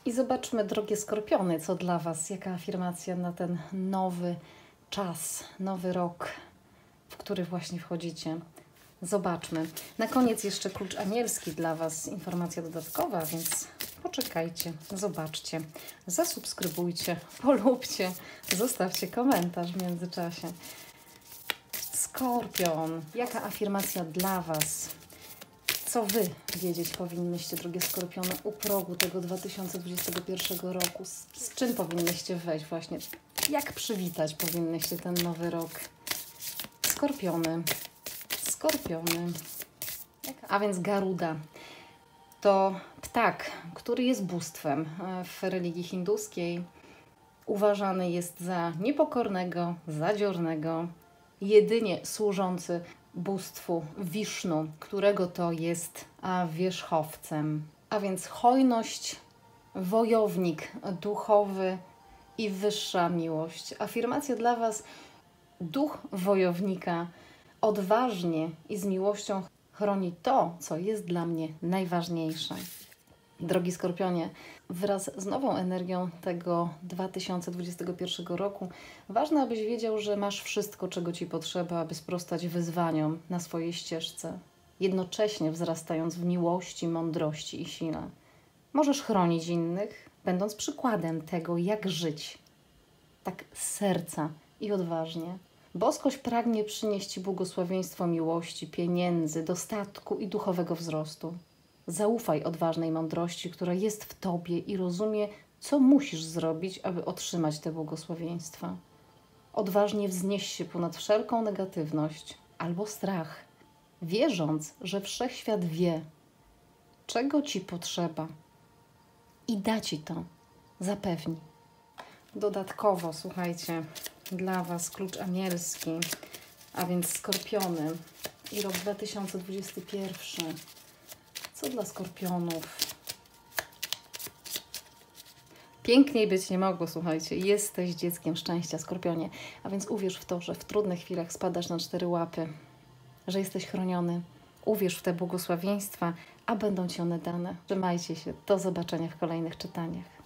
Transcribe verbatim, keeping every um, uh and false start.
I zobaczmy, drogie skorpiony, co dla Was, jaka afirmacja na ten nowy czas, nowy rok, w który właśnie wchodzicie. Zobaczmy. Na koniec jeszcze klucz anielski dla Was, informacja dodatkowa, więc poczekajcie, zobaczcie, zasubskrybujcie, polubcie, zostawcie komentarz w międzyczasie. Skorpion, jaka afirmacja dla Was? Co Wy wiedzieć powinnyście, drogie skorpiony, u progu tego dwa tysiące dwudziestego pierwszego roku? Z, z czym powinnyście wejść właśnie? Jak przywitać powinnyście ten nowy rok? Skorpiony. Skorpiony. A więc Garuda to ptak, który jest bóstwem w religii hinduskiej. Uważany jest za niepokornego, zadziornego, jedynie służący bóstwu Wisznu, którego to jest wierzchowcem. A więc hojność, wojownik duchowy i wyższa miłość. Afirmacja dla Was: duch wojownika odważnie i z miłością chroni to, co jest dla mnie najważniejsze. Drogi Skorpionie, wraz z nową energią tego dwa tysiące dwudziestego pierwszego roku ważne, abyś wiedział, że masz wszystko, czego Ci potrzeba, aby sprostać wyzwaniom na swojej ścieżce, jednocześnie wzrastając w miłości, mądrości i sile. Możesz chronić innych, będąc przykładem tego, jak żyć, tak z serca i odważnie. Boskość pragnie przynieść Ci błogosławieństwo miłości, pieniędzy, dostatku i duchowego wzrostu. Zaufaj odważnej mądrości, która jest w Tobie i rozumie, co musisz zrobić, aby otrzymać te błogosławieństwa. Odważnie wznieś się ponad wszelką negatywność albo strach, wierząc, że Wszechświat wie, czego Ci potrzeba i da Ci to, zapewni. Dodatkowo, słuchajcie, dla Was klucz anielski, a więc Skorpiony i rok dwa tysiące dwudziesty pierwszy. Co dla Skorpionów? Piękniej być nie mogło, słuchajcie. Jesteś dzieckiem szczęścia, Skorpionie. A więc uwierz w to, że w trudnych chwilach spadasz na cztery łapy, że jesteś chroniony. Uwierz w te błogosławieństwa, a będą Ci one dane. Trzymajcie się. Do zobaczenia w kolejnych czytaniach.